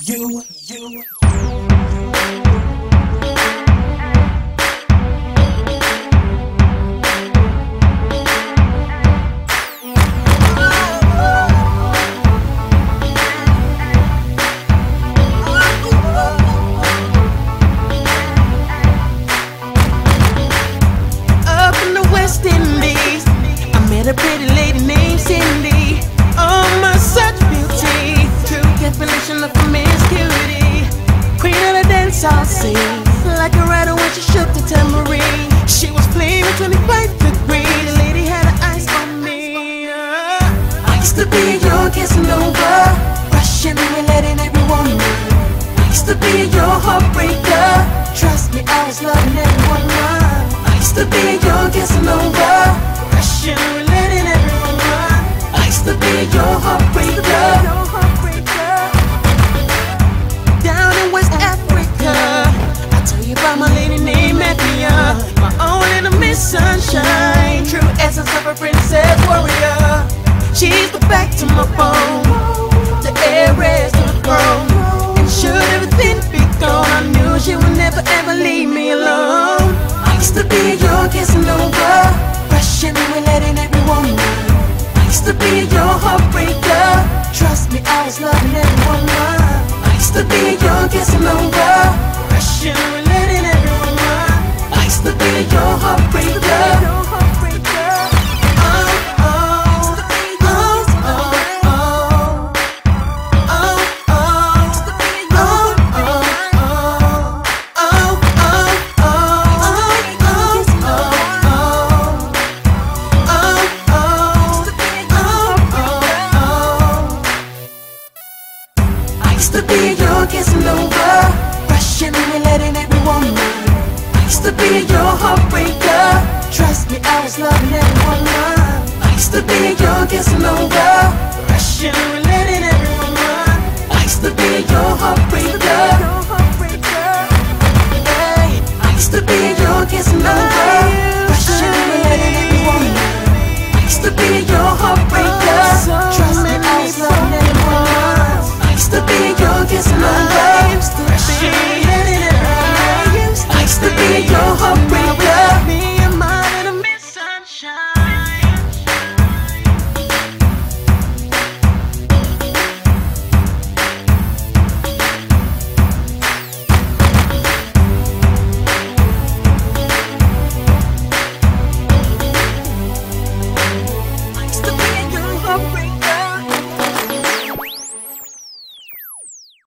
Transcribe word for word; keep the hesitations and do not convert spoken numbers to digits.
you, you. Up in the West Indies, I met a pretty lady named Cindy. Oh, my such beauty, true definition of promiscuity. Queen of the dance hall scene, like a rider when she shook the tambourine. She was flaming twenty-five degrees. The lady had her eyes on me. uh. I used to be your Casanova, rushing and letting everyone know. I used to be your heartbreaker. Trust me, I was loving everyone. I used to be your Casanova, rushing and letting everyone know. I used to be your heartbreaker. Down in West Africa, I tell you about my lady named Mafia, my own little Miss Sunshine, true essence of a princess warrior. She's the back to my bone, the heiress to the throne. And should everything be gone, I knew she would never ever leave me alone. I used to be your Casanova, rushing and letting everyone know. I used to be your heartbreaker. Trust me, I was loving everyone. I used to be your Casanova, rushing and letting everyone know. I used to be your heartbreaker. I used to be your Casanova, rushing and letting everyone know. I used to be your heartbreaker. Trust me, I was loving everyone. I used to be your Casanova, rushing and letting everyone know.